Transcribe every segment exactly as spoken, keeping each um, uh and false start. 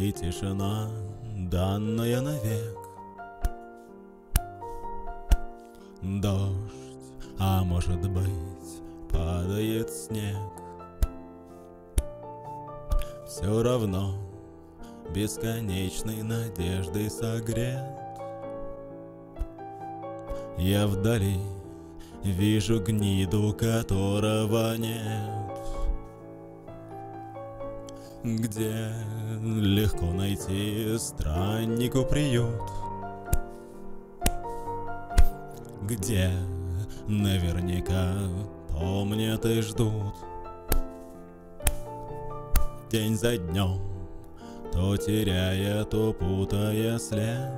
И тишина, данная навек. Дождь, а может быть, падает снег. Все равно бесконечной надеждой согрет. Я вдали вижу гниду, которого нет. Где легко найти страннику приют, где наверняка помнят и ждут. День за днем, то теряя, то путая след,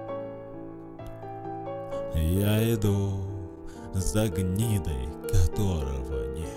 я иду за гнидой, которого нет.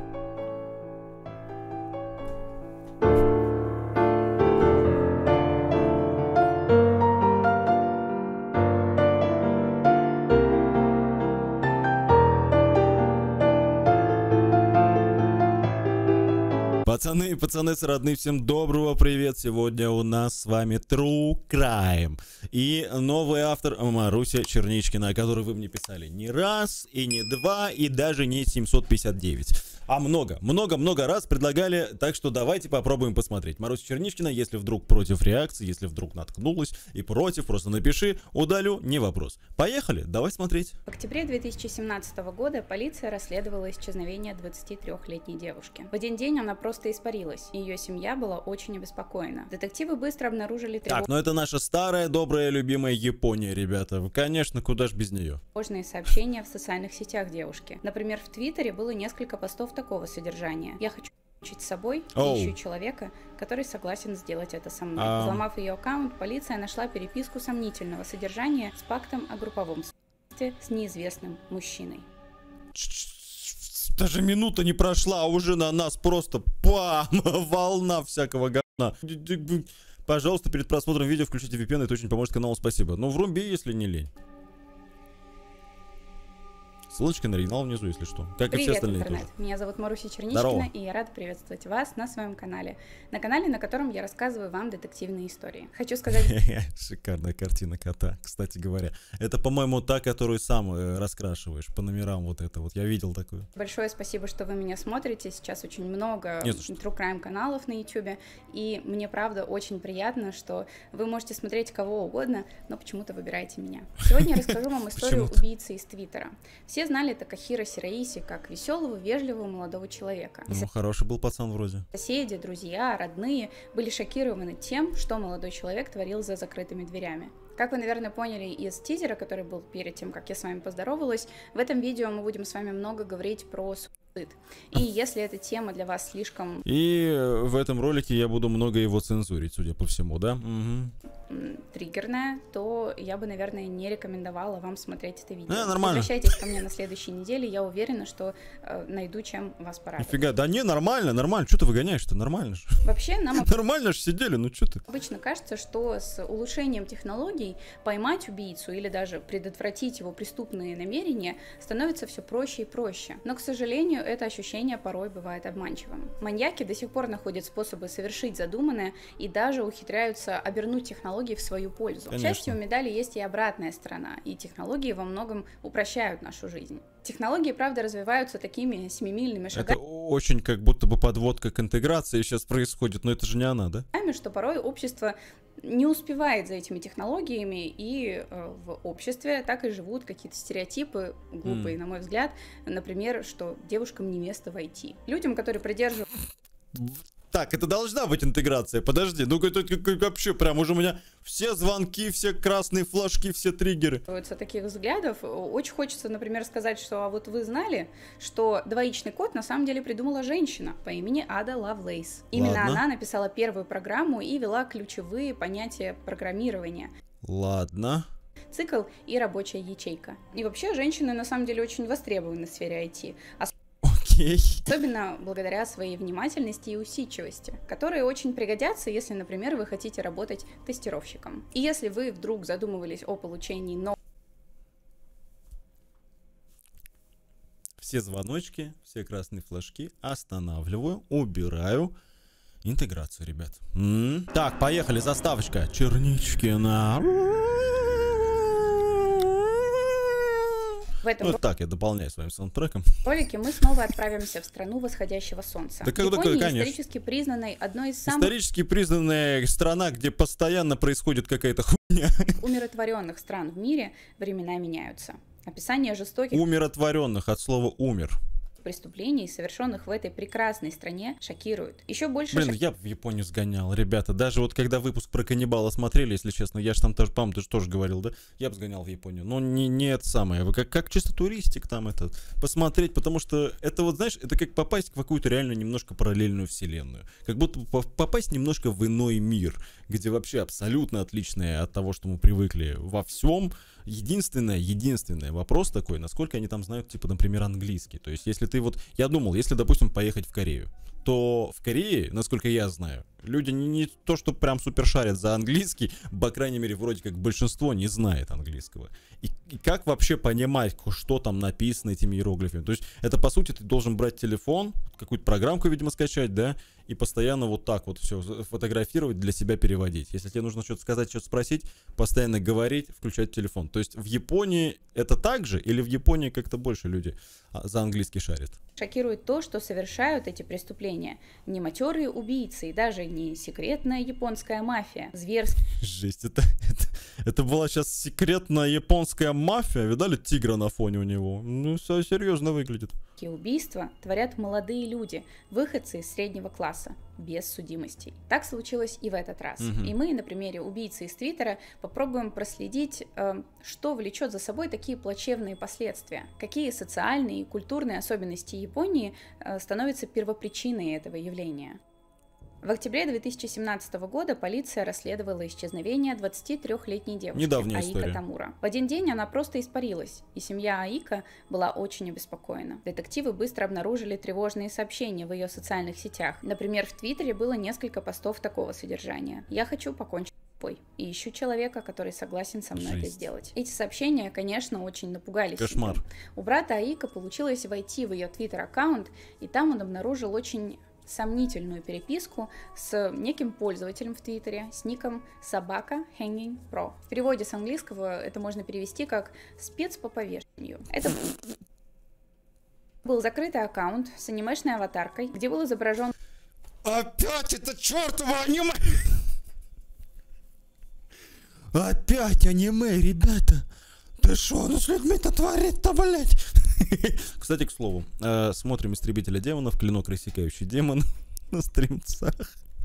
Пацаны и пацаны родные, всем доброго привет! Сегодня у нас с вами True Crime. И новый автор Маруся Черничкина, о которой вы мне писали не раз, и не два, и даже не семьсот пятьдесят девять. А много, много-много раз предлагали, так что давайте попробуем посмотреть. Маруся Черничкина, если вдруг против реакции, если вдруг наткнулась и против, просто напиши, удалю, не вопрос. Поехали, давай смотреть. В октябре две тысячи семнадцатого года полиция расследовала исчезновение двадцатитрёхлетней девушки. В один день она просто испарилась, и ее семья была очень обеспокоена. Детективы быстро обнаружили тревожные... Так, ну это наша старая, добрая, любимая Япония, ребята. Конечно, куда ж без нее. Тревожные сообщения в социальных сетях девушки. Например, в Твиттере было несколько постов такого содержания. Я хочу покончить с собой и oh. ищу человека, который согласен сделать это со мной. Um... Взломав ее аккаунт, полиция нашла переписку сомнительного содержания с пактом о групповом совместительстве с неизвестным мужчиной. Даже минута не прошла, а уже на нас просто пам, волна всякого говна. Пожалуйста, перед просмотром видео включите ви пи эн, это очень поможет каналу, спасибо. Ну, вруби, если не лень. Ссылочка на оригинал внизу, если что. Как Привет, и все остальные интернет. тоже. Меня зовут Маруся Черничкина, Здорово. и я рада приветствовать вас на своем канале. На канале, на котором я рассказываю вам детективные истории. Хочу сказать... Шикарная картина кота, кстати говоря. Это, по-моему, та, которую сам э, раскрашиваешь по номерам, вот это вот. Я видел такую. Большое спасибо, что вы меня смотрите. Сейчас очень много True Crime каналов на YouTube, и мне, правда, очень приятно, что вы можете смотреть кого угодно, но почему-то выбираете меня. Сегодня я расскажу вам историю убийцы из Твиттера. Все знали Такахиро Сираиси как веселого, вежливого молодого человека. Ну, хороший был пацан вроде. Соседи, друзья, родные были шокированы тем, что молодой человек творил за закрытыми дверями. Как вы, наверное, поняли из тизера, который был перед тем, как я с вами поздоровалась, в этом видео мы будем с вами много говорить про суицид. И если эта тема для вас слишком... И в этом ролике я буду много его цензурить, судя по всему, да? Угу. Триггерная, то я бы, наверное, не рекомендовала вам смотреть это видео. А, нормально. Возвращайтесь ко мне на следующей неделе, я уверена, что э, найду, чем вас порадовать. Нифига, да не, нормально, нормально, что ты выгоняешь-то, нормально же. Вообще нам... Нормально же сидели, ну что ты? Обычно кажется, что с улучшением технологий поймать убийцу или даже предотвратить его преступные намерения становится все проще и проще. Но, к сожалению, это ощущение порой бывает обманчивым. Маньяки до сих пор находят способы совершить задуманное и даже ухитряются обернуть технологии в свою пользу. Конечно. К счастью, у медали есть и обратная сторона, и технологии во многом упрощают нашу жизнь. Технологии, правда, развиваются такими семимильными шагами. Это очень как будто бы подводка к интеграции сейчас происходит, но это же не она, да? Что порой общество не успевает за этими технологиями, и э, в обществе так и живут какие-то стереотипы глупые, mm. на мой взгляд. Например, что девушкам не место в ай ти. Людям, которые придерживаются... Так, это должна быть интеграция, подожди, ну это вообще прям уже у меня все звонки, все красные флажки, все триггеры. Таких взглядов очень хочется, например, сказать, что а вот вы знали, что двоичный код на самом деле придумала женщина по имени Ада Лавлейс. Именно Ладно. Она написала первую программу и вела ключевые понятия программирования. Ладно. Цикл и рабочая ячейка. И вообще женщины на самом деле очень востребованы в сфере ай ти. Особенно благодаря своей внимательности и усидчивости, которые очень пригодятся, если, например, вы хотите работать тестировщиком. И если вы вдруг задумывались о получении нового... Все звоночки, все красные флажки останавливаю, убираю Интеграцию, ребят. М-м. Так, поехали, заставочка. Черничкина. В этом Вот так я дополняю своим саундтреком. ролике мы снова отправимся в страну восходящего солнца. Да как Япония конечно. исторически признанной одной из самых Исторически признанная страна, где постоянно происходит какая-то хуйня. умиротворенных стран в мире, времена меняются. Описание жестоких Умиротворенных от слова умер. преступлений, совершенных в этой прекрасной стране, шокирует. Еще больше Блин, я в Японию сгонял, ребята. Даже вот когда выпуск про каннибала смотрели, если честно, я же там тоже, по-моему, ты же тоже говорил, да? Я бы сгонял в Японию. Но не, не это самое. Как, как чисто туристик там это посмотреть, потому что это вот, знаешь, это как попасть в какую-то реально немножко параллельную вселенную. Как будто попасть немножко в иной мир, где вообще абсолютно отличное от того, что мы привыкли во всем. Единственное, единственное вопрос такой, насколько они там знают, типа, например, английский. То есть, если ты вот, я думал, если, допустим, поехать в Корею, то в Корее, насколько я знаю, люди не, не то, что прям супер шарят за английский, по крайней мере, вроде как большинство не знает английского. И, и как вообще понимать, что там написано этими иероглифами? То есть, это, по сути, ты должен брать телефон, какую-то программку, видимо, скачать, да, и постоянно вот так вот все фотографировать, для себя переводить. Если тебе нужно что-то сказать, что-то спросить, постоянно говорить, включать телефон. То есть, в Японии это так же, или в Японии как-то больше люди за английский шарят? шокирует то, что совершают эти преступления не матерые убийцы и даже не секретная японская мафия. Зверские Жесть, это, это, это была сейчас секретная японская мафия. Видали тигра на фоне у него? Ну, все серьезно выглядит. убийства творят молодые люди, выходцы из среднего класса, без судимостей. Так случилось и в этот раз. Мгм. И мы на примере убийцы из Твиттера попробуем проследить, э, что влечет за собой такие плачевные последствия. Какие социальные и культурные особенности Японии э, становятся первопричиной этого явления. В октябре две тысячи семнадцатого года полиция расследовала исчезновение двадцатитрёхлетней девушки Недавняя Аика история. Тамура. В один день она просто испарилась, и семья Аика была очень обеспокоена. Детективы быстро обнаружили тревожные сообщения в ее социальных сетях. Например, в Твиттере было несколько постов такого содержания. «Я хочу покончить с собой и ищу человека, который согласен со мной это Жесть. сделать». Эти сообщения, конечно, очень напугали Кошмар. семью. У брата Аика получилось войти в ее Твиттер-аккаунт, и там он обнаружил очень сомнительную переписку с неким пользователем в Твиттере с ником собака Hanging Pro. В переводе с английского это можно перевести как «спец по повешению». Это был закрытый аккаунт с анимешной аватаркой, где был изображен Опять это чертово аниме! Опять аниме, ребята! Ты шо, ну с людьми-то творит-то, блять? Кстати, к слову, э, смотрим «Истребителя демонов», «Клинок рассекающий демон» на стримцах.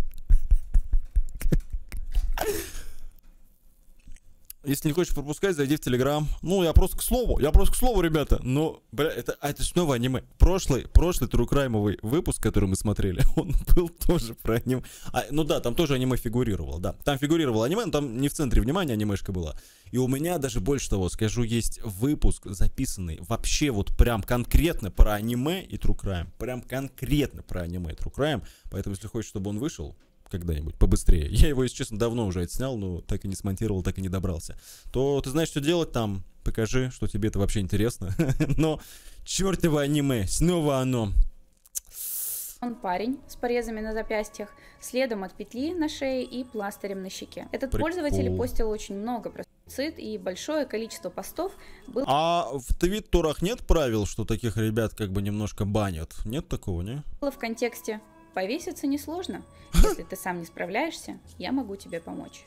Если не хочешь пропускать, зайди в Телеграм. Ну, я просто к слову, я просто к слову, ребята. Но, бля, это, а это снова аниме. Прошлый, прошлый трукраймовый выпуск, который мы смотрели, он был тоже про аниме. А, ну да, там тоже аниме фигурировало, да. Там фигурировало аниме, но там не в центре внимания анимешка была. И у меня даже больше того, скажу, есть выпуск записанный вообще вот прям конкретно про аниме и трукрайм. Прям конкретно про аниме и трукрайм. Поэтому, если хочешь, чтобы он вышел когда-нибудь побыстрее. Я его, если честно, давно уже отснял, но так и не смонтировал, так и не добрался. То ты знаешь, что делать там, покажи, что тебе это вообще интересно. Но чертово аниме, снова оно. Он парень с порезами на запястьях, следом от петли на шее и пластырем на щеке. Этот Прикол. пользователь постил очень много про суицид, и большое количество постов было А в твиттерах нет правил, что таких ребят как бы немножко банят? Нет такого, не? в контексте «повеситься несложно. Если ты сам не справляешься, я могу тебе помочь».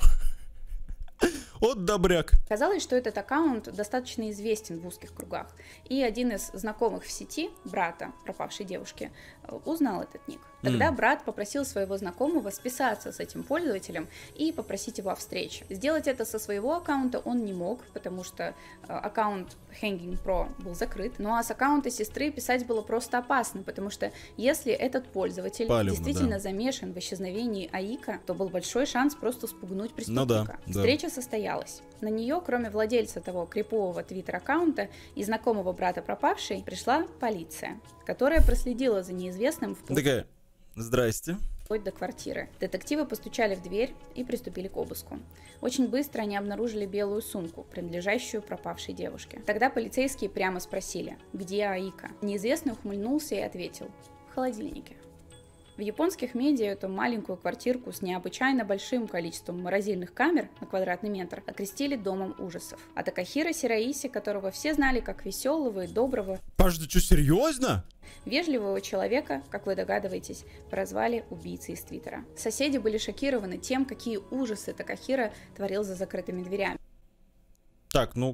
Вот добряк. Оказалось, что этот аккаунт достаточно известен в узких кругах, и один из знакомых в сети, брата пропавшей девушки, узнал этот ник. Тогда Mm. брат попросил своего знакомого списаться с этим пользователем и попросить его о встрече. Сделать это со своего аккаунта он не мог, потому что э, аккаунт Hanging Pro был закрыт. Ну а с аккаунта сестры писать было просто опасно, потому что если этот пользователь Палевно, действительно да. замешан в исчезновении Аика, то был большой шанс просто спугнуть преступника. Ну да, да. Встреча состоялась. На нее, кроме владельца того крипового твиттер-аккаунта и знакомого брата пропавшей, пришла полиция, которая проследила за неизвестным вплоть Такая, здрасте. до квартиры. Детективы постучали в дверь и приступили к обыску. Очень быстро они обнаружили белую сумку, принадлежащую пропавшей девушке. Тогда полицейские прямо спросили, где Аика. Неизвестный ухмыльнулся и ответил: в холодильнике. В японских медиа эту маленькую квартирку с необычайно большим количеством морозильных камер на квадратный метр окрестили домом ужасов. А Такахиро Сираиси, которого все знали как веселого и доброго, Паш, ты что, серьезно? вежливого человека, как вы догадываетесь, прозвали убийцей из Твиттера. Соседи были шокированы тем, какие ужасы Такахиро творил за закрытыми дверями. Так, ну...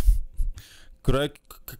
Кра...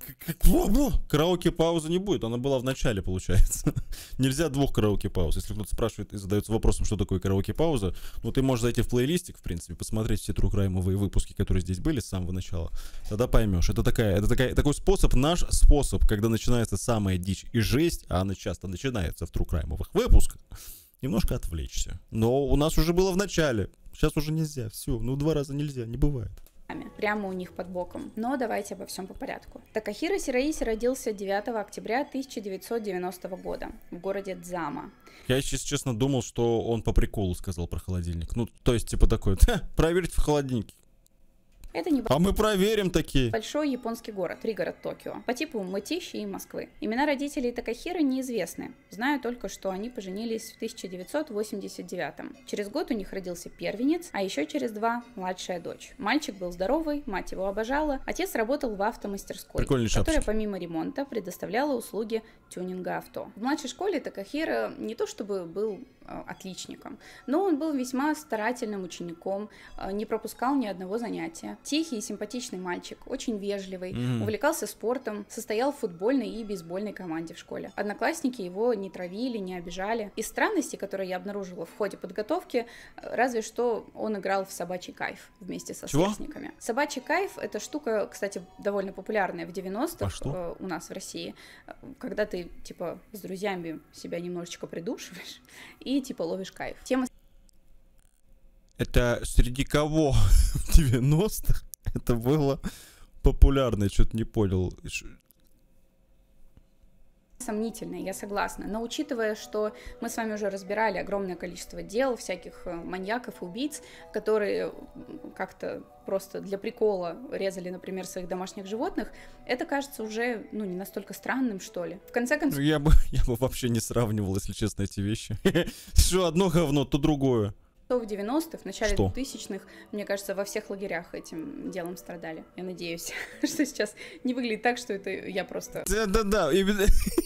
Караоке-паузы не будет, она была в начале, получается. Нельзя двух караоке-пауз. Если кто-то спрашивает и задается вопросом, что такое караоке-пауза, ну ты можешь зайти в плейлистик, в принципе, посмотреть все трукраймовые выпуски, которые здесь были с самого начала. Тогда поймешь. Это, такая, это такая, такой способ, наш способ, когда начинается самая дичь и жесть, а она часто начинается в трукраймовых выпусках, немножко отвлечься. Но у нас уже было в начале. Сейчас уже нельзя. Все, ну два раза нельзя, не бывает. Прямо у них под боком. Но давайте обо всем по порядку. Такахиро Сираиси родился девятого октября тысяча девятьсот девяностого года в городе Дзама. Я, если честно, думал, что он по приколу сказал про холодильник. Ну, то есть, типа такой, проверить в холодильнике. Это не А мы проверим такие. Большой японский город, пригород Токио, по типу Мытищи и Москвы. Имена родителей Такахиро неизвестны. Знаю только, что они поженились в тысяча девятьсот восемьдесят девятом. Через год у них родился первенец, а еще через два младшая дочь. Мальчик был здоровый, мать его обожала. Отец работал в автомастерской, Прикольные которая шапочки. помимо ремонта предоставляла услуги тюнинга авто. В младшей школе Такахиро не то чтобы был э, отличником, но он был весьма старательным учеником, э, не пропускал ни одного занятия. Тихий и симпатичный мальчик, очень вежливый, mm-hmm. увлекался спортом, состоял в футбольной и бейсбольной команде в школе. Одноклассники его не травили, не обижали. Из странностей, которые я обнаружила в ходе подготовки, разве что он играл в собачий кайф вместе со Чего? сверстниками. Собачий кайф — это штука, кстати, довольно популярная в девяностых а э, у нас в России, когда ты, типа, с друзьями себя немножечко придушиваешь и, типа, ловишь кайф. Тема Это среди кого в девяностых это было популярно? Я что-то не понял. сомнительная, я согласна. Но учитывая, что мы с вами уже разбирали огромное количество дел, всяких маньяков и убийц, которые как-то просто для прикола резали, например, своих домашних животных, это кажется уже, ну, не настолько странным, что ли. В конце концов... Я бы, я бы вообще не сравнивал, если честно, эти вещи. Что одно говно, то другое. В девяностых, в начале Что? двухтысячных, мне кажется, во всех лагерях этим делом страдали. Я надеюсь, что сейчас не выглядит так, что это я просто... Да-да-да, именно...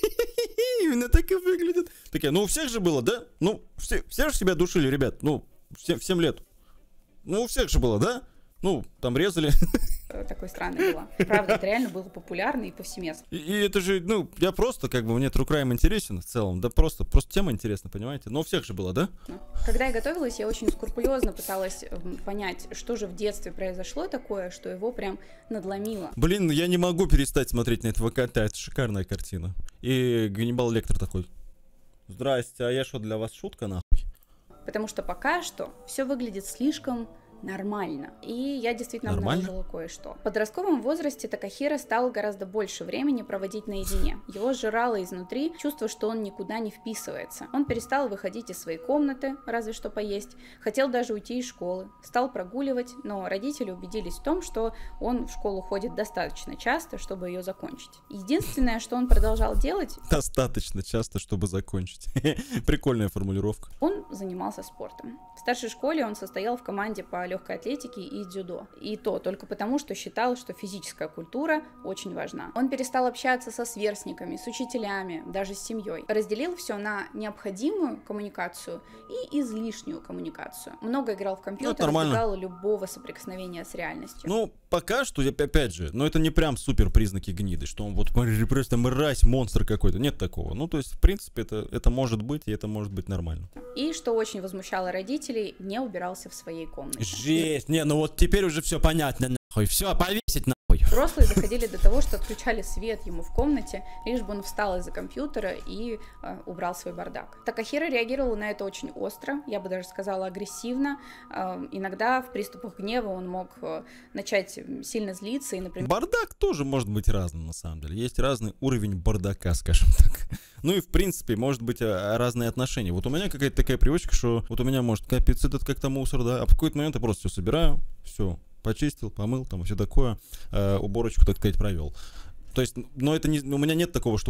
именно так и выглядит. Такие, ну у всех же было, да? Ну, все, все же себя душили, ребят, ну, в семь лет. Ну, у всех же было, да? Ну, там резали. Такой странный была. Правда, это реально было популярно и повсеместно. И, и это же, ну, я просто, как бы, мне True Crime интересен в целом, да просто, просто тема интересна, понимаете? Но у всех же было, да? Когда я готовилась, я очень скрупулезно пыталась понять, что же в детстве произошло такое, что его прям надломило. Блин, я не могу перестать смотреть на этого кота, это шикарная картина. И Ганнибал Лектор такой: здрасте, а я что, для вас шутка, нахуй? Потому что пока что все выглядит слишком... нормально. И я действительно Нормально? обнаружила кое-что. В подростковом возрасте Такахиро стал гораздо больше времени проводить наедине. Его сжирало изнутри чувство, что он никуда не вписывается. Он перестал выходить из своей комнаты, разве что поесть. Хотел даже уйти из школы. Стал прогуливать, но родители убедились в том, что он в школу ходит достаточно часто, чтобы ее закончить. Единственное, что он продолжал делать... Достаточно часто, чтобы закончить. Прикольная формулировка. Он занимался спортом. В старшей школе он состоял в команде по легкой атлетики и дзюдо. И то только потому, что считал, что физическая культура очень важна. Он перестал общаться со сверстниками, с учителями, даже с семьей. Разделил все на необходимую коммуникацию и излишнюю коммуникацию. Много играл в компьютер, ну, избегал любого соприкосновения с реальностью. Ну, пока что, опять же, но это не прям супер признаки гниды, что он вот просто мразь, монстр какой-то. Нет такого. Ну, то есть, в принципе, это, это может быть, и это может быть нормально. И, что очень возмущало родителей, не убирался в своей комнате. Жесть, не, ну вот теперь уже все понятно, нахуй, все, повесить нахуй. Взрослые доходили до того, что отключали свет ему в комнате, лишь бы он встал из-за компьютера и э, убрал свой бардак. Такахиро реагировал на это очень остро, я бы даже сказала агрессивно. Э, иногда в приступах гнева он мог э, начать сильно злиться и, например... Бардак тоже может быть разным, на самом деле. Есть разный уровень бардака, скажем так. Ну и, в принципе, может быть разные отношения. Вот у меня какая-то такая привычка, что вот у меня может капец этот как-то мусор, да, а в какой-то момент я просто все собираю, все, почистил, помыл, там, и все такое, э, уборочку, так сказать, провел. То есть, но это не, у меня нет такого, что вот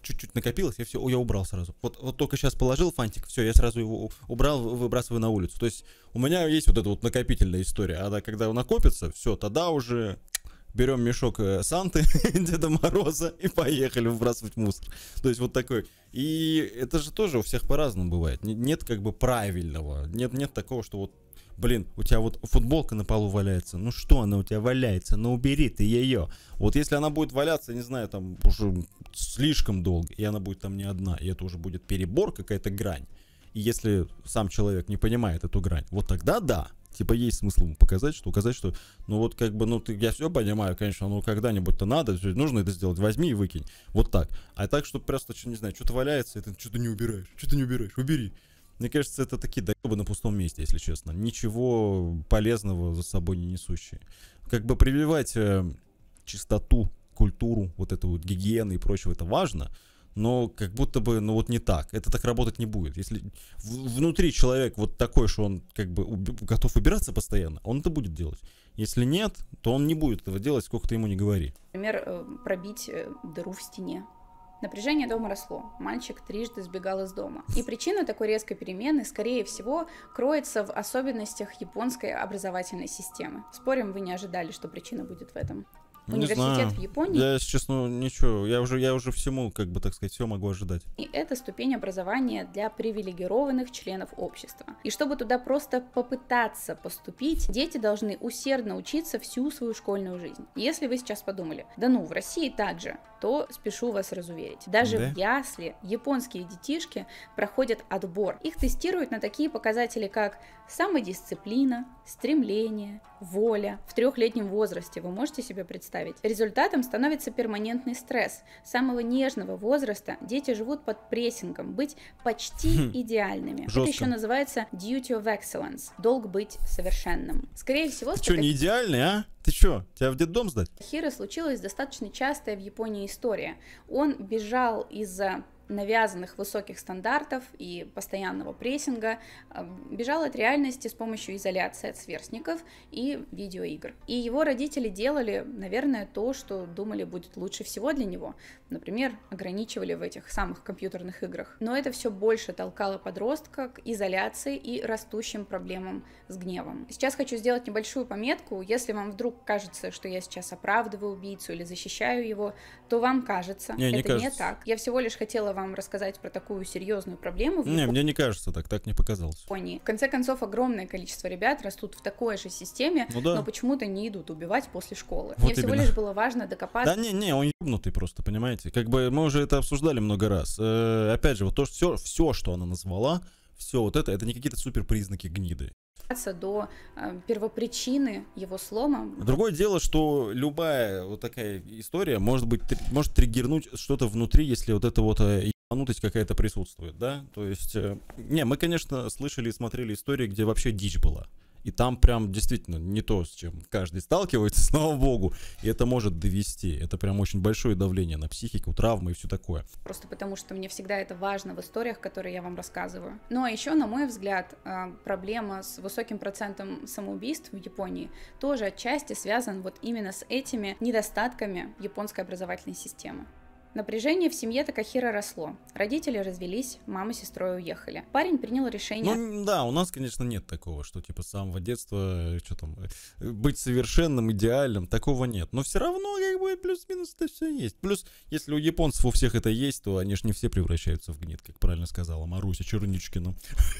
чуть-чуть накопилось, я все, я убрал сразу. Вот, вот только сейчас положил фантик, все, я сразу его убрал, выбрасываю на улицу. То есть у меня есть вот эта вот накопительная история, а когда накопится, все, тогда уже берем мешок Санты, Деда Мороза и поехали выбрасывать мусор. То есть вот такой. И это же тоже у всех по-разному бывает. Нет как бы правильного, нет, нет такого, что вот блин, у тебя вот футболка на полу валяется. Ну что она у тебя валяется? Ну убери ты ее. Вот если она будет валяться, не знаю, там уже слишком долго, и она будет там не одна, и это уже будет перебор, какая-то грань. И если сам человек не понимает эту грань, вот тогда да. Типа есть смысл ему показать, что указать, что ну вот как бы, ну ты, я все понимаю, конечно, ну когда-нибудь-то надо, нужно это сделать, возьми и выкинь. Вот так. А так, что просто, не знаю, что-то валяется, и ты что-то не убираешь, что-то не убираешь, убери. Мне кажется, это такие доебы на пустом месте, если честно. Ничего полезного за собой не несущие. Как бы прививать э, чистоту, культуру, вот эту вот гигиену и прочего, это важно, но как будто бы, ну вот не так. Это так работать не будет. Если в, внутри человек вот такой, что он как бы уби- готов убираться постоянно, он это будет делать. Если нет, то он не будет этого делать, сколько ты ему не говори. Например, пробить дыру в стене. Напряжение дома росло. Мальчик трижды сбегал из дома. И причина такой резкой перемены, скорее всего, кроется в особенностях японской образовательной системы. Спорим, вы не ожидали, что причина будет в этом? Не Университет знаю. в Японии. Я, если честно, ничего. Я уже, я уже всему, как бы так сказать, все могу ожидать. И это ступень образования для привилегированных членов общества. И чтобы туда просто попытаться поступить, дети должны усердно учиться всю свою школьную жизнь. Если вы сейчас подумали, да ну, в России так же, то спешу вас разуверить. Даже Да? в ясли японские детишки проходят отбор. Их тестируют на такие показатели, как самодисциплина, стремление, воля. В трехлетнем возрасте, вы можете себе представить? Результатом становится перманентный стресс. С самого нежного возраста дети живут под прессингом, быть почти Хм. идеальными. Жестко. Это еще называется duty of excellence, долг быть совершенным. Скорее всего, Ты что, не идеальный, а? Ты что, тебя в детдом сдать? Хиро случилась достаточно частая в Японии история. Он бежал из-за навязанных высоких стандартов и постоянного прессинга, бежал от реальности с помощью изоляции от сверстников и видеоигр. И его родители делали, наверное, то, что думали будет лучше всего для него. Например, ограничивали в этих самых компьютерных играх. Но это все больше толкало подростка к изоляции и растущим проблемам с гневом. Сейчас хочу сделать небольшую пометку. Если вам вдруг кажется, что я сейчас оправдываю убийцу или защищаю его, то вам кажется, Не, не это кажется. не так. Я всего лишь хотела вам рассказать про такую серьезную проблему в Не, мне не кажется так, так не показалось. Японии. В конце концов, огромное количество ребят растут в такой же системе, Ну да. но почему-то не идут убивать после школы. Вот Мне всего именно. лишь было важно докопаться. Да не, не, он ебнутый просто, понимаете? Как бы мы уже это обсуждали много раз. Э, опять же, вот то, все, все, что она назвала, все вот это, это не какие-то супер признаки гниды. До э, первопричины его слома. Другое дело, что любая вот такая история может быть, тр- может триггернуть что-то внутри, если вот это вот э, ебанутость какая-то присутствует, да? То есть, э, не, мы, конечно, слышали и смотрели истории, где вообще дичь была. И там прям действительно не то, с чем каждый сталкивается, слава богу. И это может довести. Это прям очень большое давление на психику, травмы и все такое. Просто потому, что мне всегда это важно в историях, которые я вам рассказываю. Ну а еще, на мой взгляд, э, проблема с высоким процентом самоубийств в Японии тоже отчасти связан вот именно с этими недостатками японской образовательной системы. Напряжение в семье Такахиро росло. Родители развелись, мама с сестрой уехали. Парень принял решение... Ну да, у нас, конечно, нет такого, что типа с самого детства, что там, э, быть совершенным, идеальным, такого нет. Но все равно как бы плюс-минус это все есть. Плюс, если у японцев у всех это есть, то они же не все превращаются в гнид, как правильно сказала Маруся Черничкина.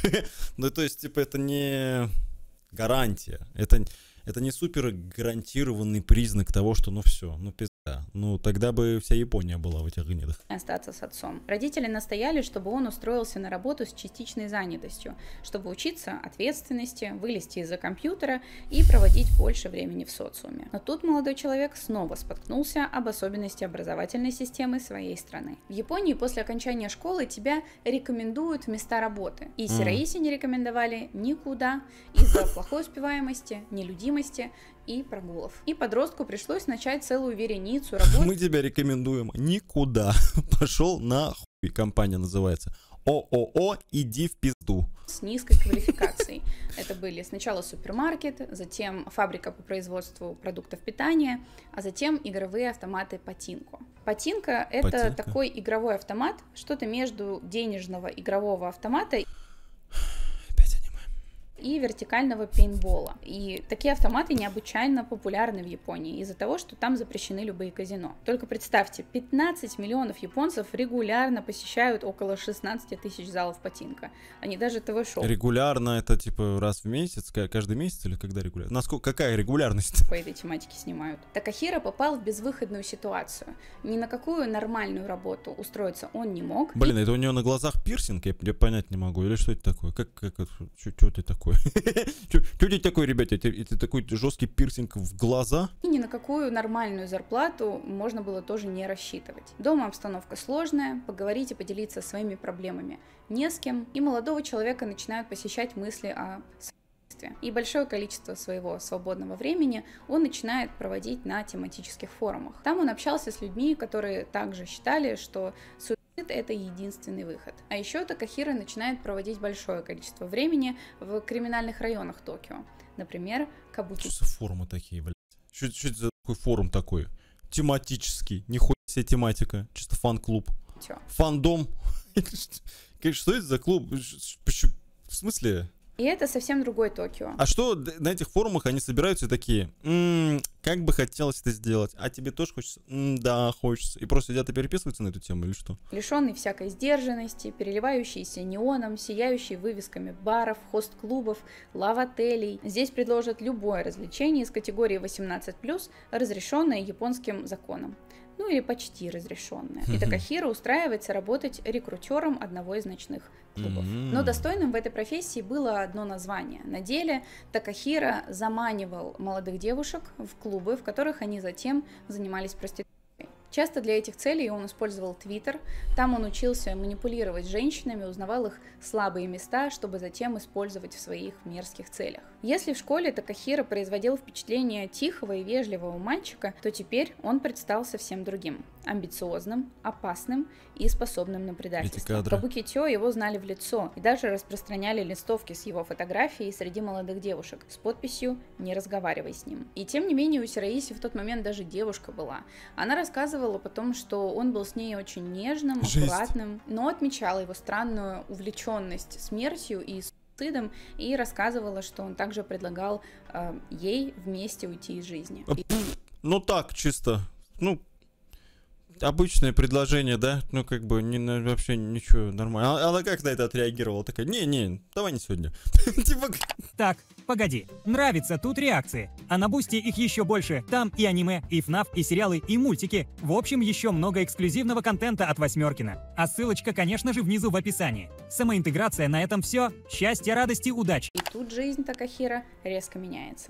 Ну то есть, типа, это не гарантия. Это... Это не супер гарантированный признак того, что ну все, ну пизда. Ну тогда бы вся Япония была в этих гнидах. Остаться с отцом. Родители настояли, чтобы он устроился на работу с частичной занятостью, чтобы учиться ответственности, вылезти из-за компьютера и проводить больше времени в социуме. Но тут молодой человек снова споткнулся об особенности образовательной системы своей страны. В Японии после окончания школы тебя рекомендуют в места работы. И Сираиси не рекомендовали никуда из-за плохой успеваемости, нелюдимости и прогулов. И подростку пришлось начать целую вереницу работ. Мы тебя рекомендуем никуда. Пошел на хуй, компания называется. О-о-о, иди в пизду. С низкой квалификацией. Это были сначала супермаркет, затем фабрика по производству продуктов питания, а затем игровые автоматы Патинко. Патинко — это Патинко? такой игровой автомат, что-то между денежного игрового автомата и вертикального пейнтбола. И такие автоматы необычайно популярны в Японии из-за того, что там запрещены любые казино. Только представьте, пятнадцать миллионов японцев регулярно посещают около шестнадцати тысяч залов Патинко. Они даже ТВ-шоу Регулярно это типа раз в месяц, каждый месяц или когда регулярно? Насколько, какая регулярность? по этой тематике снимают. Такахиро попал в безвыходную ситуацию. Ни на какую нормальную работу устроиться он не мог. Блин, это у него на глазах пирсинг? Я, я понять не могу. Или что это такое? Как, как это? Что это такое? Что это такое, ребята? Это, это такой жесткий пирсинг в глаза? И ни на какую нормальную зарплату можно было тоже не рассчитывать. Дома обстановка сложная, поговорить и поделиться своими проблемами не с кем, и молодого человека начинают посещать мысли о самоубийстве. И большое количество своего свободного времени он начинает проводить на тематических форумах. Там он общался с людьми, которые также считали, что суицид — это единственный выход. А еще Такахиро начинает проводить большое количество времени в криминальных районах Токио. Например, Кабуки. Что за форумы такие, блядь? Что, что это за такой форум такой? Тематический. Нихуя себе тематика. Чисто фан-клуб. Чё? Фандом. Что это за клуб? В смысле? И это совсем другой Токио. А что на этих форумах они собираются и такие, м-м, как бы хотелось это сделать, а тебе тоже хочется? М-м, да, хочется. И просто сидят и переписываются на эту тему или что? Лишенный всякой сдержанности, переливающийся неоном, сияющий вывесками баров, хост-клубов, лав-отелей. Здесь предложат любое развлечение из категории восемнадцать плюс, разрешенное японским законом. Ну или почти разрешенное. И Такахиро устраивается работать рекрутером одного из ночных клубов. Но достойным в этой профессии было одно название. На деле Такахиро заманивал молодых девушек в клубы, в которых они затем занимались проституцией. Часто для этих целей он использовал Твиттер. Там он учился манипулировать женщинами, узнавал их слабые места, чтобы затем использовать в своих мерзких целях. Если в школе Такахиро производил впечатление тихого и вежливого мальчика, то теперь он предстал совсем другим. Амбициозным, опасным и способным на предательство. В Кабуки-тё его знали в лицо и даже распространяли листовки с его фотографией среди молодых девушек с подписью «Не разговаривай с ним». И тем не менее у Сираиси в тот момент даже девушка была. Она рассказывала потом, что он был с ней очень нежным, аккуратным, но отмечала его странную увлеченность смертью и суицидом и рассказывала, что он также предлагал э, ей вместе уйти из жизни. И... Ну так, чисто, ну... Обычное предложение, да? Ну, как бы, не, вообще ничего, нормально. А, она как на это отреагировала? Такая, не-не, давай не сегодня. Типа... Так, погоди, нравятся тут реакции. А на Бусти их еще больше. Там и аниме, и эф наф, и сериалы, и мультики. В общем, еще много эксклюзивного контента от Восьмеркина. А ссылочка, конечно же, внизу в описании. Самоинтеграция на этом все. Счастья, радости, удачи. И тут жизнь Такахиро резко меняется.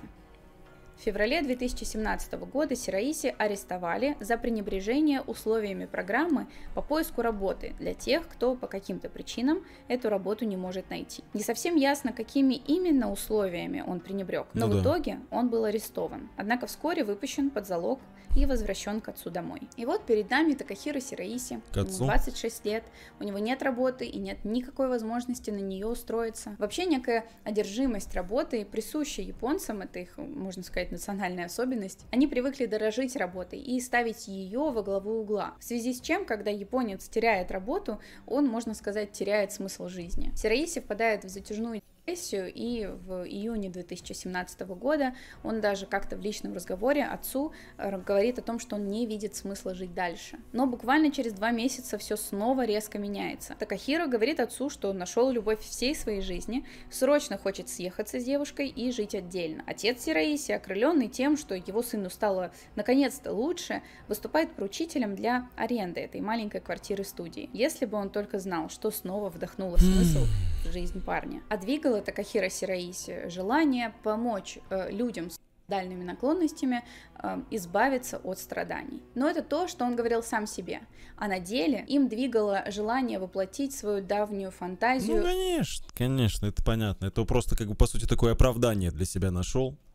В феврале две тысячи семнадцатого года Сираиси арестовали за пренебрежение условиями программы по поиску работы для тех, кто по каким-то причинам эту работу не может найти. Не совсем ясно, какими именно условиями он пренебрег, но ну в да. итоге он был арестован, однако вскоре выпущен под залог и возвращен к отцу домой. И вот перед нами Такахиро Сираиси, ему двадцать шесть лет, у него нет работы и нет никакой возможности на нее устроиться. Вообще некая одержимость работой присуща японцам, это их, можно сказать, национальная особенность. Они привыкли дорожить работой и ставить ее во главу угла. В связи с чем, когда японец теряет работу, он, можно сказать, теряет смысл жизни. Сираиси впадает в затяжную депрессию, и в июне две тысячи семнадцатого года он даже как-то в личном разговоре отцу говорит о том, что он не видит смысла жить дальше. Но буквально через два месяца все снова резко меняется. Такахиро говорит отцу, что он нашел любовь всей своей жизни, срочно хочет съехаться с девушкой и жить отдельно. Отец Сираиси, окрыленный тем, что его сыну стало наконец-то лучше, выступает поручителем для аренды этой маленькой квартиры-студии. Если бы он только знал, что снова вдохнуло смысл в жизнь парня. А двигало Такахиро Сираиси желание помочь э, людям с дальними наклонностями э, избавиться от страданий. Но это то, что он говорил сам себе. А на деле им двигало желание воплотить свою давнюю фантазию. Ну, конечно, конечно, это понятно. Это просто, как бы, по сути, такое оправдание для себя нашел.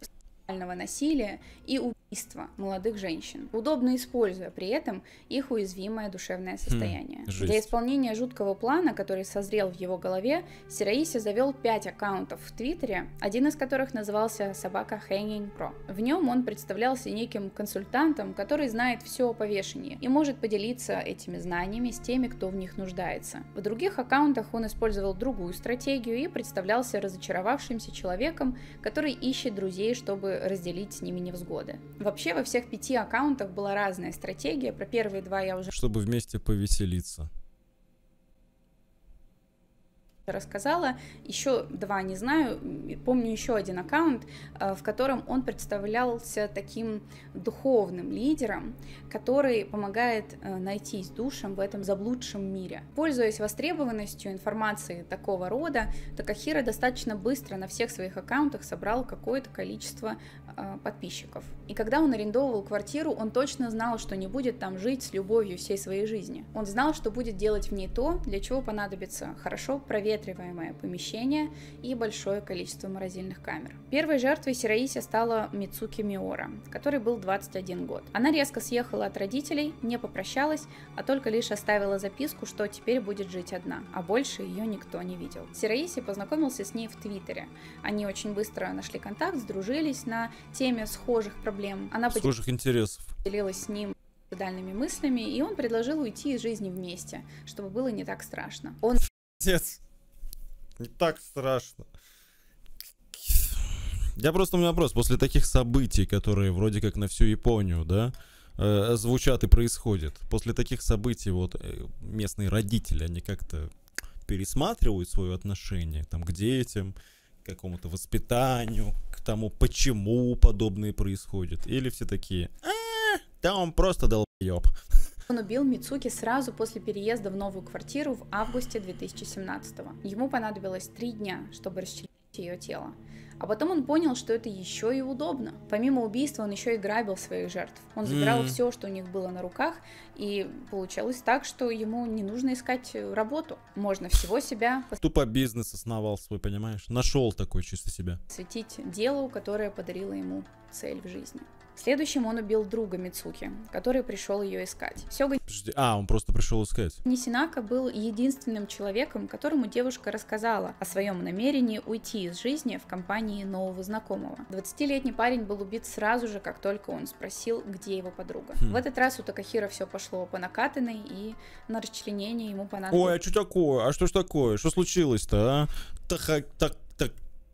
насилия и убийства молодых женщин, удобно используя при этом их уязвимое душевное состояние. Хм, Для исполнения жуткого плана, который созрел в его голове, Сираиси завел пять аккаунтов в Твиттере, один из которых назывался «Собака Hanging Pro». В нем он представлялся неким консультантом, который знает все о повешении и может поделиться этими знаниями с теми, кто в них нуждается. В других аккаунтах он использовал другую стратегию и представлялся разочаровавшимся человеком, который ищет друзей, чтобы разделить с ними невзгоды. Вообще во всех пяти аккаунтах была разная стратегия, про первые два я уже чтобы вместе повеселиться рассказала, еще два не знаю, помню еще один аккаунт, в котором он представлялся таким духовным лидером, который помогает найтись душам в этом заблудшем мире. Пользуясь востребованностью информации такого рода, Такахира достаточно быстро на всех своих аккаунтах собрал какое-то количество подписчиков. И когда он арендовывал квартиру, он точно знал, что не будет там жить с любовью всей своей жизни. Он знал, что будет делать в ней то, для чего понадобится хорошо проветриваемое помещение и большое количество морозильных камер. Первой жертвой Сираиси стала Мицуки Миора, которой был двадцать один год. Она резко съехала от родителей, не попрощалась, а только лишь оставила записку, что теперь будет жить одна, а больше ее никто не видел. Сираиси познакомился с ней в Твиттере. Они очень быстро нашли контакт, сдружились на теме схожих проблем. Она схожих интересов. Поделилась с ним суицидальными мыслями, и он предложил уйти из жизни вместе, чтобы было не так страшно. Он... Отец, не так страшно. Я просто, у меня вопрос, после таких событий, которые вроде как на всю Японию, да, э, звучат и происходят, после таких событий вот э, местные родители, они как-то пересматривают свое отношение там к детям, к какому-то воспитанию, к тому, почему подобное происходит, или все такие, а, да он просто долбоеб. Он убил Мицуки сразу после переезда в новую квартиру в августе две тысячи семнадцатого. Ему понадобилось три дня, чтобы расчленить ее тело. А потом он понял, что это еще и удобно. Помимо убийства он еще и грабил своих жертв. Он забирал mm. все, что у них было на руках, и получалось так, что ему не нужно искать работу. Можно всего себя... Тупо бизнес основал свой, понимаешь? Нашел такой чисто себя. Посвятить делу, которое подарило ему цель в жизни. Следующим он убил друга Мицуки, который пришел ее искать. Сёга А, он просто пришел искать. Нисинака был единственным человеком, которому девушка рассказала о своем намерении уйти из жизни в компании нового знакомого. двадцатилетний парень был убит сразу же, как только он спросил, где его подруга. Хм. В этот раз у Такахира все пошло по накатанной, и на расчленение ему понадобилось... Ой, а что такое? А что ж такое? Что случилось-то, а? Таха... Так... Так...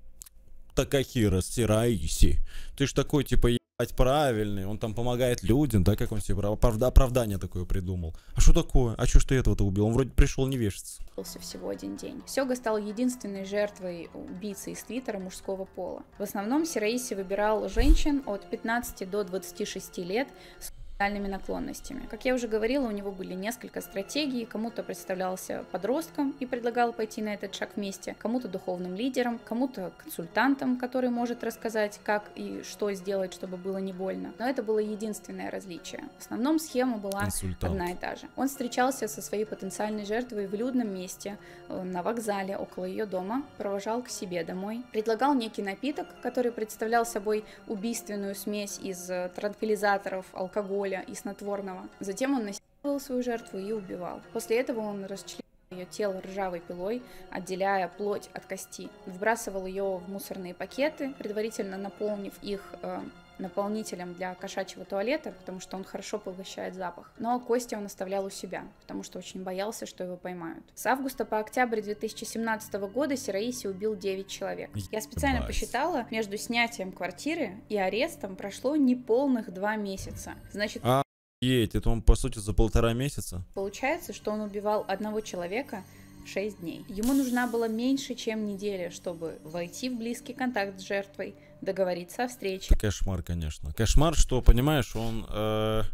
Такахира Сираиси. Ты ж такой, типа... правильный, он там помогает людям, да, как он себе оправда, оправдание такое придумал. А что такое? А что ж ты этого-то убил? Он вроде пришел не вешаться. Всего один день. Сёга стал единственной жертвой убийцы из Твиттера мужского пола. В основном Сираиси выбирал женщин от пятнадцати до двадцати шести лет с наклонностями. Как я уже говорила, у него были несколько стратегий. Кому-то представлялся подростком и предлагал пойти на этот шаг вместе, кому-то духовным лидером, кому-то консультантом, который может рассказать, как и что сделать, чтобы было не больно. Но это было единственное различие. В основном схема была Консультант. одна и та же. Он встречался со своей потенциальной жертвой в людном месте, на вокзале, около ее дома, провожал к себе домой, предлагал некий напиток, который представлял собой убийственную смесь из транквилизаторов, алкоголя и снотворного. Затем он насиловал свою жертву и убивал. После этого он расчленил ее тело ржавой пилой, отделяя плоть от кости. Вбрасывал ее в мусорные пакеты, предварительно наполнив их э, наполнителем для кошачьего туалета, потому что он хорошо поглощает запах. Но кости он оставлял у себя, потому что очень боялся, что его поймают. С августа по октябрь две тысячи семнадцатого года Сираиси убил девять человек. Я специально Бать. посчитала, между снятием квартиры и арестом прошло неполных два месяца. Значит... А Еть, это он, по сути, за полтора месяца? Получается, что он убивал одного человека шесть дней. Ему нужна была меньше, чем неделя, чтобы войти в близкий контакт с жертвой, договориться о встрече. Это кошмар, конечно. Кошмар, что, понимаешь, он... Э,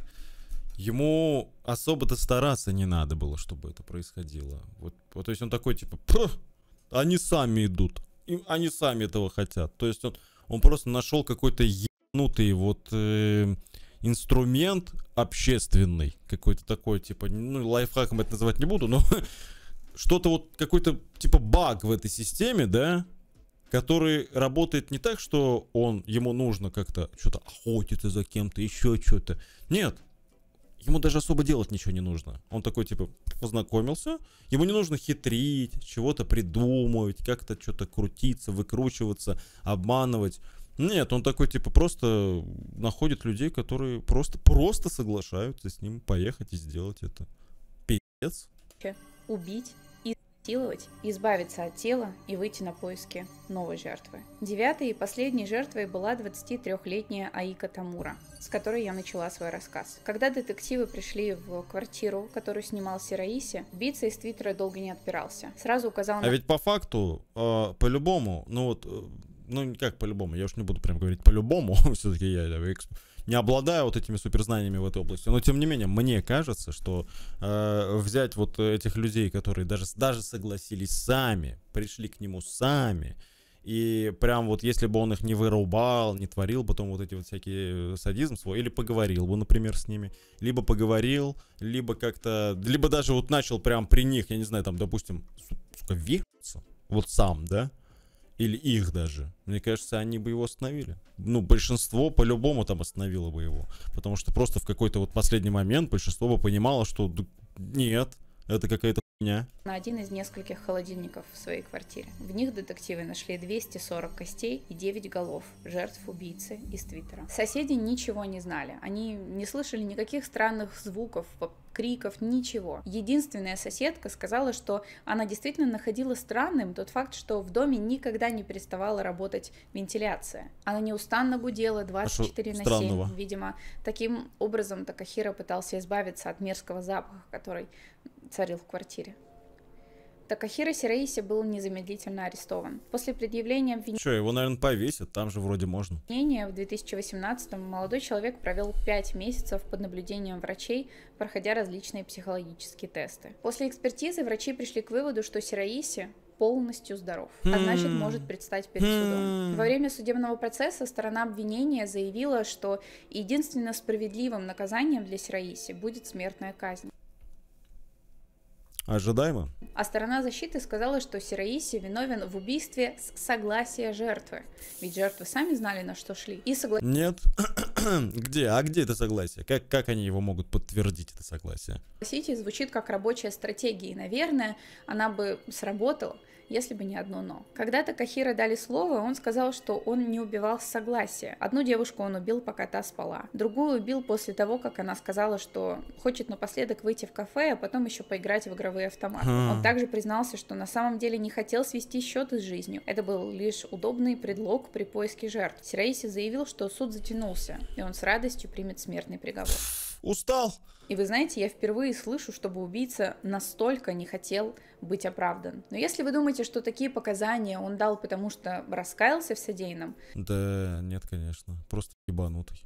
ему особо-то стараться не надо было, чтобы это происходило. Вот, вот, то есть он такой, типа, они сами идут. И они сами этого хотят. То есть он, он просто нашел какой-то ебанутый вот... Э, инструмент общественный, какой-то такой, типа, ну, лайфхаком это называть не буду, но что-то вот, какой-то, типа, баг в этой системе, да, который работает не так, что он, ему нужно как-то что-то охотиться за кем-то, еще что-то. Нет, ему даже особо делать ничего не нужно. Он такой, типа, познакомился, ему не нужно хитрить, чего-то придумывать, как-то что-то крутиться, выкручиваться, обманывать. Нет, он такой, типа, просто находит людей, которые просто, просто соглашаются с ним поехать и сделать это. Пиздец. Убить, изнасиловать, избавиться от тела и выйти на поиски новой жертвы. Девятой и последней жертвой была двадцатитрёхлетняя Аика Тамура, с которой я начала свой рассказ. Когда детективы пришли в квартиру, которую снимал Сираиси, убийца из Твиттера долго не отпирался. Сразу указал на... А ведь по факту, э, по-любому, ну вот, э, ну как по-любому, я уж не буду прям говорить по-любому, все-таки я эксп... не обладаю вот этими суперзнаниями в этой области, но тем не менее, мне кажется, что э, взять вот этих людей, которые даже, даже согласились сами, пришли к нему сами, и прям вот если бы он их не вырубал, не творил потом вот эти вот всякие садизм свой, или поговорил бы, например, с ними, либо поговорил, либо как-то, либо даже вот начал прям при них, я не знаю, там, допустим, сука, вешаться, вот сам, да, или их даже, мне кажется, они бы его остановили. Ну, большинство по-любому там остановило бы его, потому что просто в какой-то вот последний момент большинство бы понимало, что нет, это какая-то хуйня. На один из нескольких холодильников в своей квартире. В них детективы нашли двести сорок костей и девять голов жертв убийцы из Твиттера. Соседи ничего не знали, они не слышали никаких странных звуков, криков, ничего. Единственная соседка сказала, что она действительно находила странным тот факт, что в доме никогда не переставала работать вентиляция. Она неустанно гудела двадцать четыре на семь. Видимо, таким образом Такахира пытался избавиться от мерзкого запаха, который царил в квартире. Такахира Сираиси был незамедлительно арестован. После предъявления обвинения... Что, его, наверное, повесят, там же вроде можно. В две тысячи восемнадцатом молодой человек провел пять месяцев под наблюдением врачей, проходя различные психологические тесты. После экспертизы врачи пришли к выводу, что Сираиси полностью здоров, а значит может предстать перед судом. Во время судебного процесса сторона обвинения заявила, что единственно справедливым наказанием для Сираиси будет смертная казнь. Ожидаемо. А сторона защиты сказала, что Сираиси виновен в убийстве с согласия жертвы. Ведь жертвы сами знали, на что шли. И согла... Нет. Где? А где это согласие? Как, как они его могут подтвердить, это согласие? Согласитесь, звучит как рабочая стратегия. И, наверное, она бы сработала, если бы не одно «но». Когда Такахира дали слово, он сказал, что он не убивал с согласия. Одну девушку он убил, пока та спала. Другую убил после того, как она сказала, что хочет напоследок выйти в кафе, а потом еще поиграть в игровые автоматы. Он также признался, что на самом деле не хотел свести счеты с жизнью. Это был лишь удобный предлог при поиске жертв. Сираиси заявил, что суд затянулся, и он с радостью примет смертный приговор. Устал. И вы знаете, я впервые слышу, чтобы убийца настолько не хотел быть оправдан. Но если вы думаете, что такие показания он дал, потому что раскаялся в содеянном... Да нет, конечно. Просто ебанутый.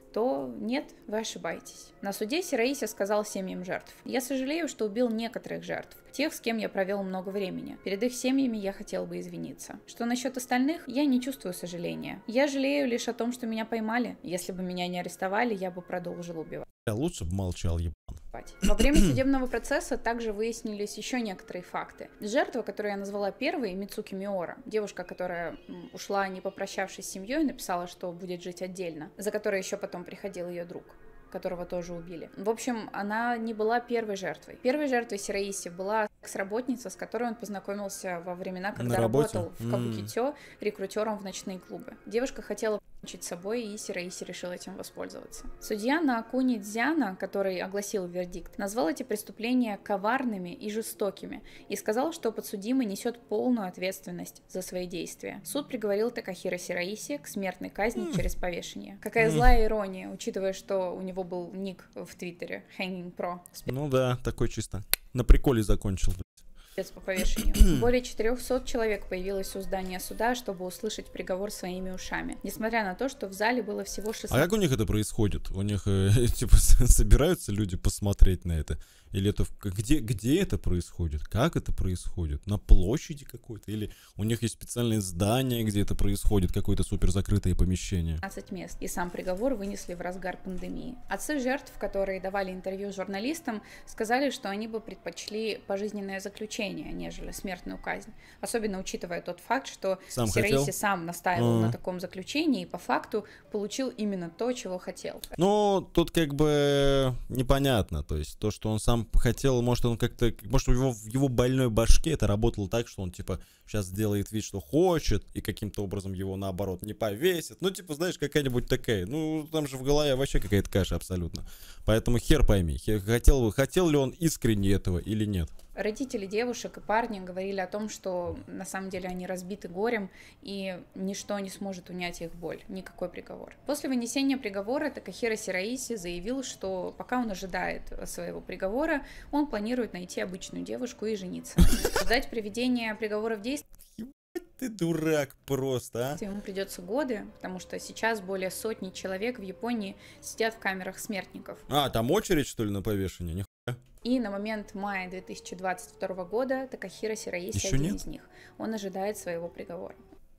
То нет, вы ошибаетесь. На суде Сираиси сказал семьям жертв: «Я сожалею, что убил некоторых жертв, тех, с кем я провел много времени. Перед их семьями я хотел бы извиниться. Что насчет остальных, я не чувствую сожаления. Я жалею лишь о том, что меня поймали. Если бы меня не арестовали, я бы продолжил убивать». Я лучше бы молчал, ебан. Во время судебного процесса также выяснились еще некоторые факты. Жертва, которую я назвала первой, Мицуки Миора, девушка, которая ушла, не попрощавшись с семьей, написала, что будет жить отдельно, за которой еще потом приходил ее друг, которого тоже убили. В общем, она не была первой жертвой. Первой жертвой Сираиси была секс-работница, с которой он познакомился во времена, когда работал в Кабукитё рекрутером в ночные клубы. Девушка хотела покончить с собой, и Сираиси решил этим воспользоваться. Судья Наокуни Дзяна, который огласил вердикт, назвал эти преступления коварными и жестокими и сказал, что подсудимый несет полную ответственность за свои действия. Суд приговорил Такахира Сираиси к смертной казни mm. через повешение. Какая mm. злая ирония, учитывая, что у него был ник в Твиттере Hanging Pro. Ну да, такой чисто на приколе закончил. По повешению. Более четырехсот человек появилось у здания суда, чтобы услышать приговор своими ушами. Несмотря на то, что в зале было всего шестнадцать... А как у них это происходит? У них э, типа собираются люди посмотреть на это? Или это где, где это происходит? Как это происходит? На площади какой-то? Или у них есть специальное здание, где это происходит? Какое-то супер закрытое помещение? пятнадцать мест. И сам приговор вынесли в разгар пандемии. Отцы жертв, которые давали интервью журналистам, сказали, что они бы предпочли пожизненное заключение, заключение, нежели смертную казнь. Особенно учитывая тот факт, что Сам Сираиси хотел? сам настаивал А. на таком заключении и по факту получил именно то, чего хотел. Ну, тут как бы непонятно. То есть то, что он сам хотел, может, он как-то... Может, у него, в его больной башке это работало так, что он, типа, сейчас сделает вид, что хочет, и каким-то образом его, наоборот, не повесит. Ну, типа, знаешь, какая-нибудь такая... Ну, там же в голове вообще какая-то каша абсолютно. Поэтому хер пойми, хер, хотел, хотел ли он искренне этого или нет. Родители девушек и парни говорили о том, что на самом деле они разбиты горем, и ничто не сможет унять их боль, никакой приговор. После вынесения приговора Такахиро Сираиси заявил, что пока он ожидает своего приговора, он планирует найти обычную девушку и жениться. Ждать приведения приговора в действие Ты дурак просто, а? ему придется годы, потому что сейчас более сотни человек в Японии сидят в камерах смертников. А, там очередь, что ли, на повешение? Нихуя. И на момент мая две тысячи двадцать второго года Такахиро Сираиси Ещё один нет? из них. Он ожидает своего приговора.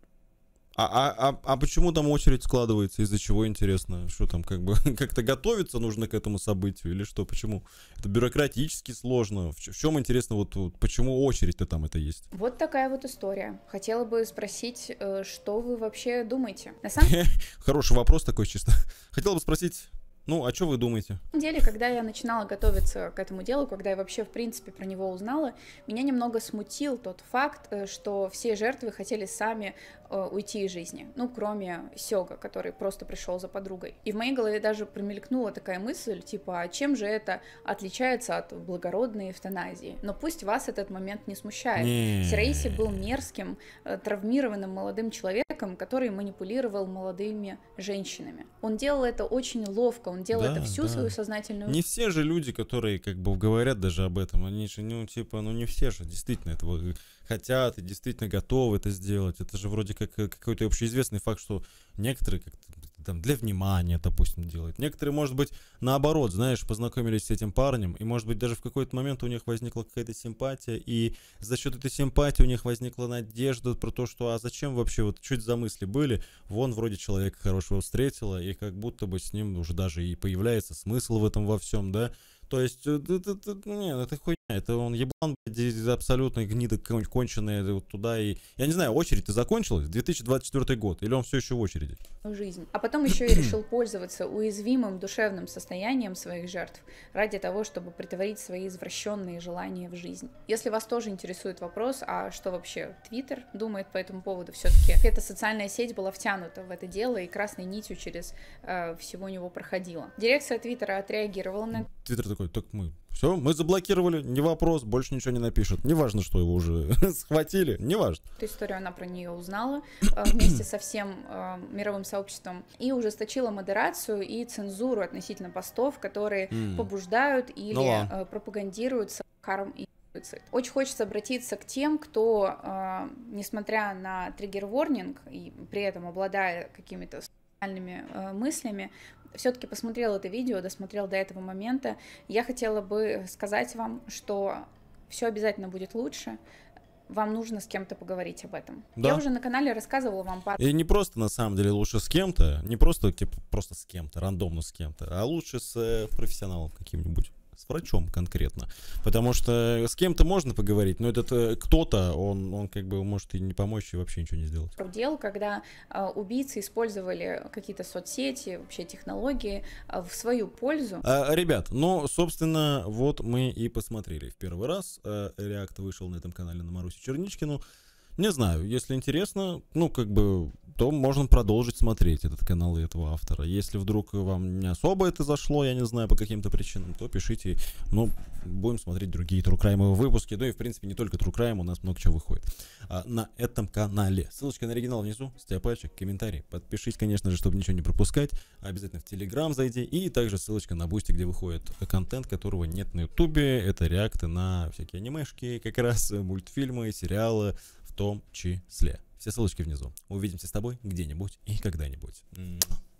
А, а, а, а почему там очередь складывается? Из-за чего, интересно? Что там, как бы, как-то готовиться нужно к этому событию? Или что? Почему? Это бюрократически сложно. В, ч- в чем, интересно, вот, вот почему очередь-то там это есть? Вот такая вот история. Хотела бы спросить, э, что вы вообще думаете? На самом Хороший вопрос такой, чисто. Хотел бы спросить, ну, а что вы думаете? деле, когда я начинала готовиться к этому делу, когда я вообще, в принципе, про него узнала, меня немного смутил тот факт, э, что все жертвы хотели сами э, уйти из жизни. Ну, кроме Сёга, который просто пришел за подругой. И в моей голове даже промелькнула такая мысль, типа, а чем же это отличается от благородной эвтаназии? Но пусть вас этот момент не смущает. Не. Сираиси был мерзким, э, травмированным молодым человеком, который манипулировал молодыми женщинами. Он делал это очень ловко, он делал Да, это всю да. свою сознательную Не все же люди, которые как бы говорят даже об этом, они же, ну, типа, ну, не все же действительно этого хотят и действительно готовы это сделать. Это же вроде как э, какой-то общеизвестный факт, что некоторые как-то там для внимания, допустим, делают. Некоторые, может быть, наоборот, знаешь, познакомились с этим парнем, и, может быть, даже в какой-то момент у них возникла какая-то симпатия, и за счет этой симпатии у них возникла надежда про то, что, а зачем вообще, вот чуть за мысли были, вон вроде человека хорошего встретила, и как будто бы с ним уже даже и появляется смысл в этом во всем, да. То есть, э, это, это, это, не, это хуйня, это он еблан, блядь, абсолютно гнида кон- конченая вот туда, и, я не знаю, очередь-то закончилась, две тысячи двадцать четвёртый год, или он все еще в очереди? жизнь. А потом еще и решил пользоваться уязвимым душевным состоянием своих жертв ради того, чтобы притворить свои извращенные желания в жизнь. Если вас тоже интересует вопрос, а что вообще Твиттер думает по этому поводу, все-таки эта социальная сеть была втянута в это дело и красной нитью через э, всего него проходила. Дирекция Твиттера отреагировала на Твиттер такой, так мы, все, мы заблокировали, не вопрос, больше ничего не напишут. Неважно, что его уже схватили, неважно. эту историю, она про нее узнала э, вместе со всем э, мировым сообществом и ужесточила модерацию и цензуру относительно постов, которые М. побуждают или Ну ладно. э, пропагандируют карм и суицид. Очень хочется обратиться к тем, кто, э, несмотря на триггер-ворнинг и при этом обладая какими-то социальными э, мыслями, все-таки посмотрел это видео, досмотрел до этого момента. Я хотела бы сказать вам, что все обязательно будет лучше. Вам нужно с кем-то поговорить об этом. Да. Я уже на канале рассказывала вам пару И не просто, на самом деле, лучше с кем-то, не просто, типа, просто с кем-то, рандомно с кем-то, а лучше с э, профессионалом каким-нибудь, с врачом конкретно. Потому что с кем-то можно поговорить, но этот э, кто-то, он, он как бы может и не помочь, и вообще ничего не сделать. дел, когда э, убийцы использовали какие-то соцсети, вообще технологии э, в свою пользу. А, ребят, ну, собственно, вот мы и посмотрели в первый раз. Э, реакт вышел на этом канале на Марусю Черничкину. Не знаю, если интересно, ну, как бы, то можно продолжить смотреть этот канал и этого автора. Если вдруг вам не особо это зашло, я не знаю, по каким-то причинам, то пишите, ну, будем смотреть другие True Crime выпуски. Да и, в принципе, не только True Crime, у нас много чего выходит а, на этом канале. Ссылочка на оригинал внизу, ставь пальчик, комментарий. Подпишись, конечно же, чтобы ничего не пропускать. Обязательно в Telegram зайди. И также ссылочка на Boosty, где выходит контент, которого нет на Ютубе. Это реакты на всякие анимешки, как раз мультфильмы, сериалы в том числе. Все ссылочки внизу. Увидимся с тобой где-нибудь и когда-нибудь.